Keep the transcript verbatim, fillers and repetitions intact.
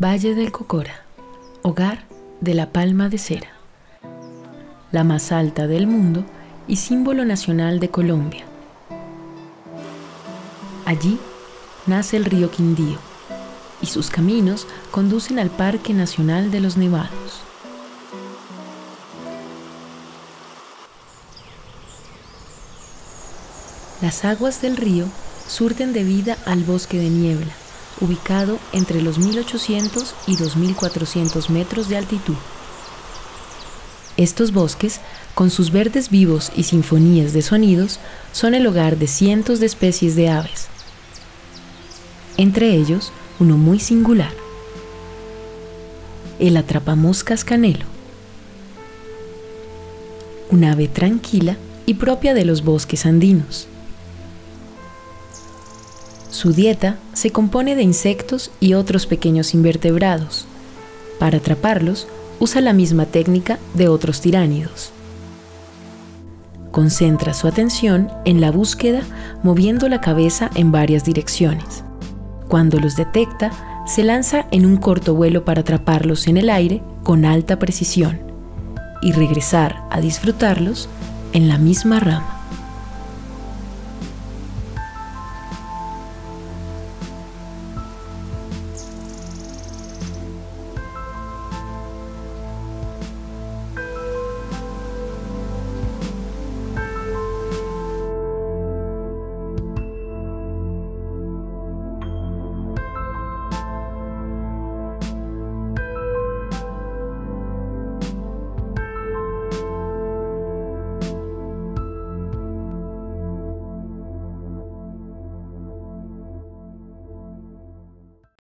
Valle del Cocora, hogar de la palma de cera, la más alta del mundo y símbolo nacional de Colombia. Allí nace el río Quindío y sus caminos conducen al Parque Nacional de los Nevados. Las aguas del río surten de vida al bosque de niebla, ubicado entre los mil ochocientos y dos mil cuatrocientos metros de altitud. Estos bosques, con sus verdes vivos y sinfonías de sonidos, son el hogar de cientos de especies de aves. Entre ellos, uno muy singular, el atrapamoscas canelo, un ave tranquila y propia de los bosques andinos. Su dieta se compone de insectos y otros pequeños invertebrados. Para atraparlos, usa la misma técnica de otros tiránidos. Concentra su atención en la búsqueda moviendo la cabeza en varias direcciones. Cuando los detecta, se lanza en un corto vuelo para atraparlos en el aire con alta precisión y regresar a disfrutarlos en la misma rama.